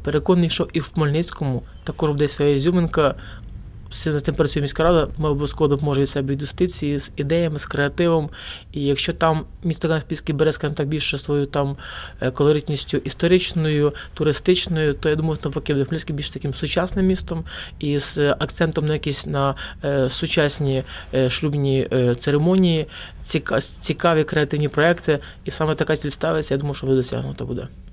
Переконаний, що і в Хмельницькому також буде своя ізюминка. Над цим працює міська рада, ми обов'язково допоможемо від себе інвестиції з ідеями, з креативом. І якщо там місто Кам'янець-Подільський бере, скажімо так, більше свою там колоритністю історичною, туристичною, то я думаю, що навпаки буде Хмельницький більш таким сучасним містом і з акцентом на якісь сучасні шлюбні церемонії, цікаві креативні проекти. І саме така ціль ставиться, я думаю, що досягнута буде.